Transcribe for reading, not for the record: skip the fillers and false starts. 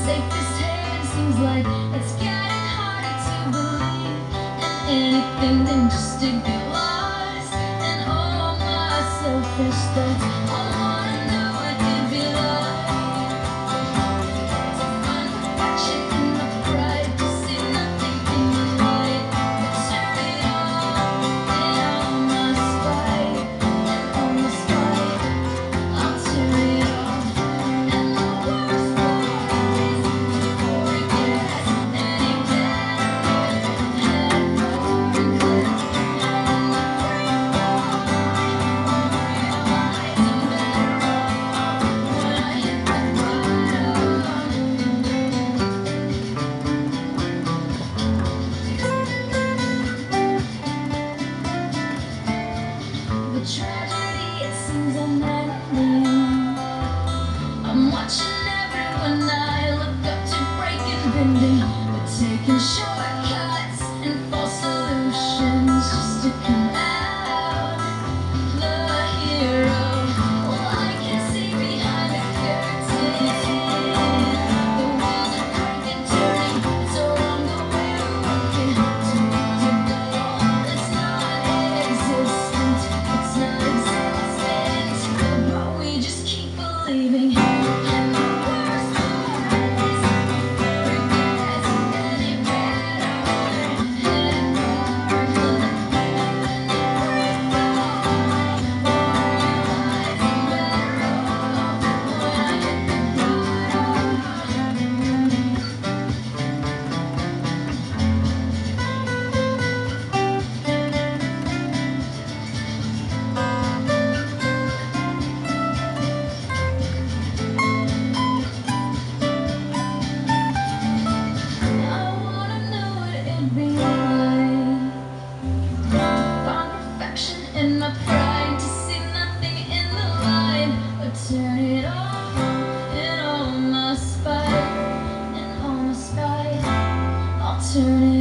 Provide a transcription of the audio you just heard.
safest haven seems like it's getting harder to believe in anything than just to get lost. And all my selfish thoughts, I wanna know what it'd be like to find perfection in my pride, to see nothing in the light, but turn it on in all my spite, and all my spite, I'll turn it off. And the worst part is before it gets any better, head over cliff, and on the free fall, realize I'm better off when I hit the bottom. The tragedy, it seems I'm ending. I'm watching everyone I look up to break and bending, but taking shortcuts and false solutions just to come out the hero. Well, I can see behind the curtain. The wheels are cranking, turning. It's a wrong the way we're working. Too big to dull. It's not existent. It's not existent. But we just keep believing. And the worst part is before it gets any better, head over cliff, and the free fall, realize I'm better off when I hit the I wanna know what it'd be like to find perfection in my pride, to see nothing in the light, but turn it off in all my spite, in all my spite, I'll turn it